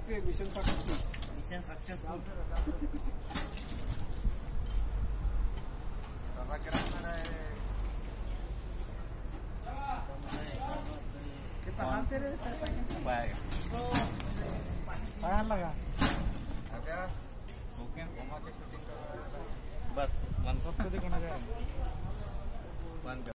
okay mission successful पायाला लगा okay बस 1 कधी कोणाच्या